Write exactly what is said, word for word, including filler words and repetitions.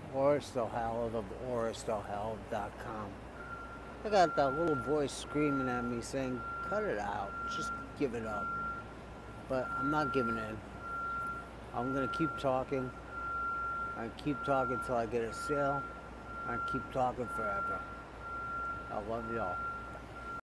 Oristoheld of Oristoheld dot com. I got that little voice screaming at me saying, cut it out, just give it up. But I'm not giving in. I'm going to keep talking. I keep talking till I get a sale. I keep talking forever. I love y'all.